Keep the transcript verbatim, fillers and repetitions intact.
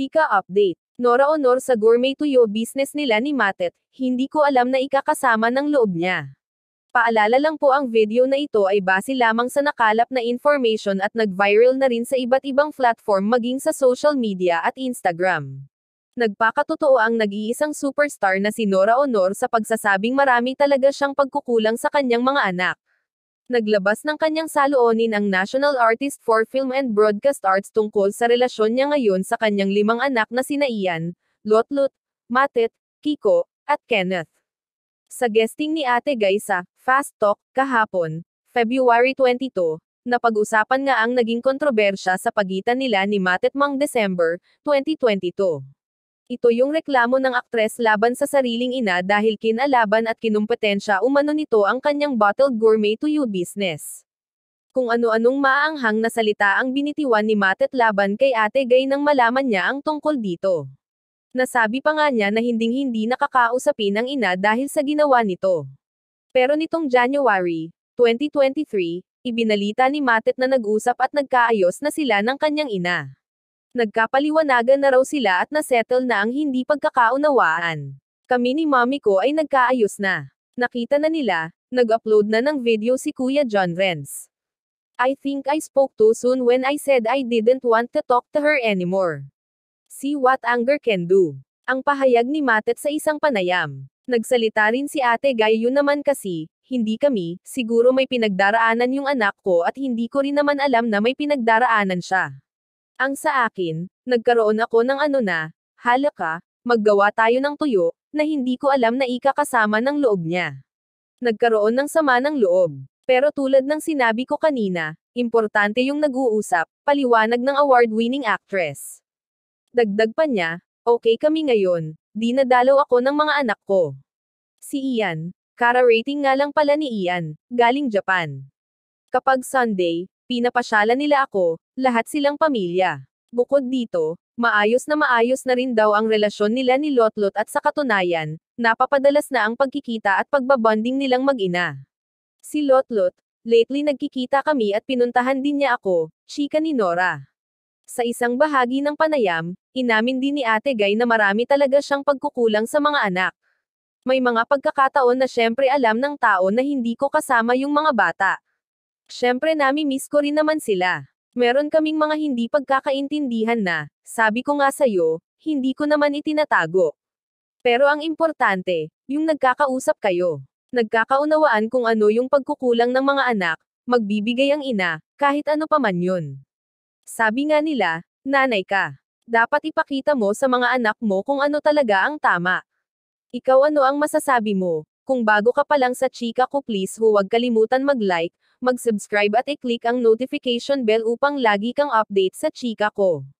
Chika update. Nora Aunor sa gourmet tuyo business nila ni Matet, hindi ko alam na ikakasama ng loob niya. Paalala lang po, ang video na ito ay base lamang sa nakalap na information at nag-viral na rin sa iba't ibang platform maging sa social media at Instagram. Nagpakatotoo ang nag-iisang superstar na si Nora Aunor sa pagsasabing marami talaga siyang pagkukulang sa kanyang mga anak. Naglabas ng kanyang saloonin ang National Artist for Film and Broadcast Arts tungkol sa relasyon niya ngayon sa kanyang limang anak na sina Ian, Lotlot, Matet, Kiko, at Kenneth. Sa guesting ni Ate Guy sa Fast Talk kahapon, February twenty-second, napag-usapan nga ang naging kontrobersya sa pagitan nila ni Matet mang December twenty twenty-two. Ito yung reklamo ng aktres laban sa sariling ina dahil kinalaban at kinumpetensya umano nito ang kanyang bottled gourmet tuyo business. Kung ano-anong maaanghang na salita ang binitiwan ni Matet laban kay Ate Guy nang malaman niya ang tungkol dito. Nasabi pa nga niya na hinding-hindi nakakausapin ang ina dahil sa ginawa nito. Pero nitong January twenty twenty-three, ibinalita ni Matet na nag-usap at nagkaayos na sila ng kanyang ina. Nagkapaliwanagan na raw sila at nasettle na ang hindi pagkakaunawaan. Kami ni mami ko ay nagkaayos na. Nakita na nila, nag-upload na ng video si Kuya John Renz. I think I spoke too soon when I said I didn't want to talk to her anymore. See what anger can do. Ang pahayag ni Matet sa isang panayam. Nagsalita rin si Ate Guy, yun naman kasi, hindi kami, siguro may pinagdaraanan yung anak ko at hindi ko rin naman alam na may pinagdaraanan siya. Ang sa akin, nagkaroon ako ng ano na, halaka, maggawa tayo ng tuyo, na hindi ko alam na ikakasama ng loob niya. Nagkaroon ng sama ng loob. Pero tulad ng sinabi ko kanina, importante yung nag-uusap, paliwanag ng award-winning actress. Dagdag pa niya, okay kami ngayon, di nadalaw ako ng mga anak ko. Si Ian, kara-rating nga lang pala ni Ian, galing Japan. Kapag Sunday, pinapasyalan nila ako, lahat silang pamilya. Bukod dito, maayos na maayos na rin daw ang relasyon nila ni Lotlot at sa katunayan, napapadalas na ang pagkikita at pagbabonding nilang mag-ina. Si Lotlot, lately nagkikita kami at pinuntahan din niya ako, chika ni Nora. Sa isang bahagi ng panayam, inamin din ni Ate Guy na marami talaga siyang pagkukulang sa mga anak. May mga pagkakataon na syempre alam ng tao na hindi ko kasama yung mga bata. Syempre nami-miss ko rin naman sila. Meron kaming mga hindi pagkakaintindihan na, sabi ko nga sa'yo, hindi ko naman itinatago. Pero ang importante, yung nagkakausap kayo. Nagkakaunawaan kung ano yung pagkukulang ng mga anak, magbibigay ang ina, kahit ano pa man yun. Sabi nga nila, nanay ka. Dapat ipakita mo sa mga anak mo kung ano talaga ang tama. Ikaw, ano ang masasabi mo? Kung bago ka pa lang sa chika ko, please huwag kalimutan mag-like, mag-subscribe at i-click ang notification bell upang lagi kang update sa chika ko.